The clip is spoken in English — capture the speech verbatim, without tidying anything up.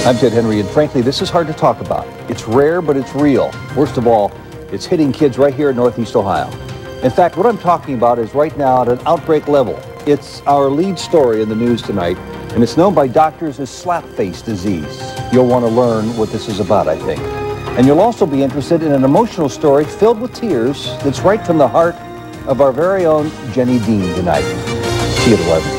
I'm Ted Henry, and frankly, this is hard to talk about. It's rare, but it's real. Worst of all, it's hitting kids right here in Northeast Ohio. In fact, what I'm talking about is right now at an outbreak level. It's our lead story in the news tonight, and it's known by doctors as slap-face disease. You'll want to learn what this is about, I think. And you'll also be interested in an emotional story filled with tears that's right from the heart of our very own Jenny Dean tonight. See you at eleven.